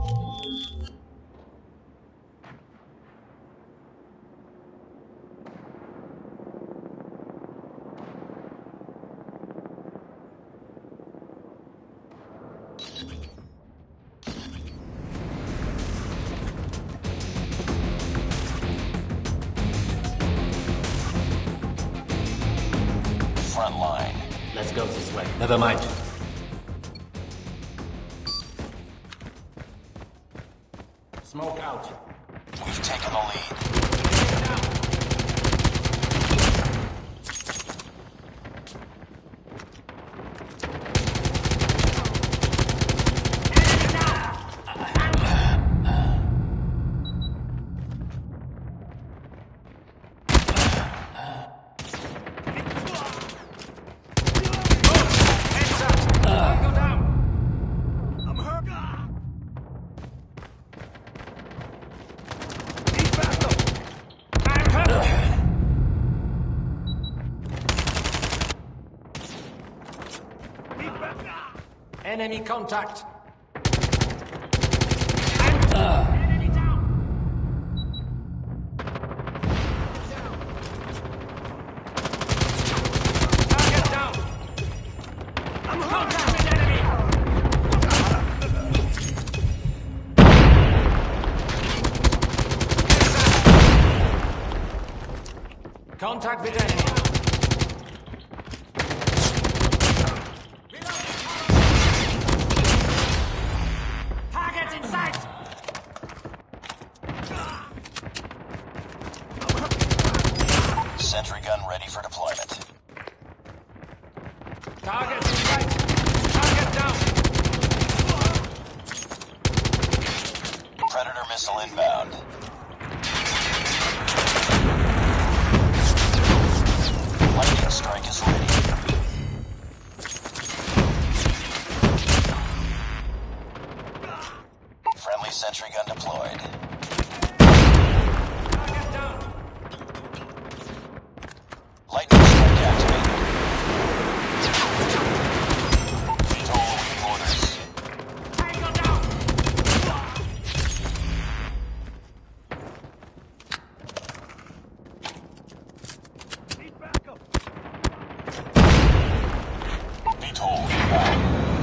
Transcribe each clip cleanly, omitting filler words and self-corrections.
Front line. Let's go this way. Never mind. Smoke out. We've taken the lead. Enemy contact. Enemy down! Target down. I'm contact with enemy! Contact with enemy. Targets in sight! Sentry gun ready for deployment. Target in sight. Target down. Predator missile inbound. Lightning strike is ready. Friendly sentry gun deployed. Target down. Lightning strike activated. VTOL awaiting orders. Tango down! Need backup! VTOL inbound.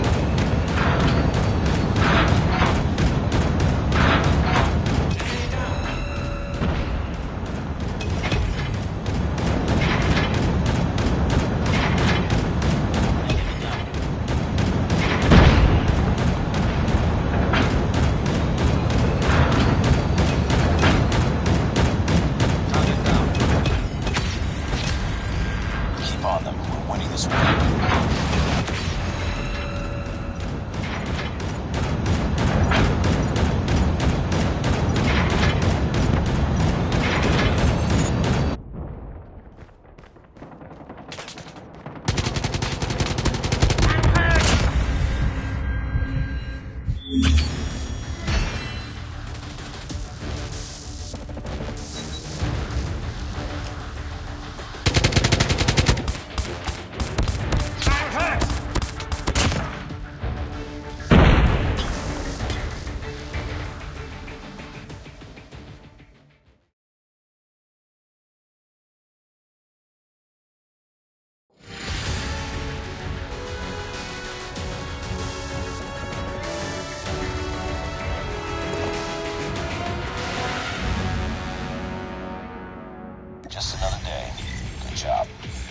Keep on them. We're winning this one. I'm hurt! Just another day. Good job.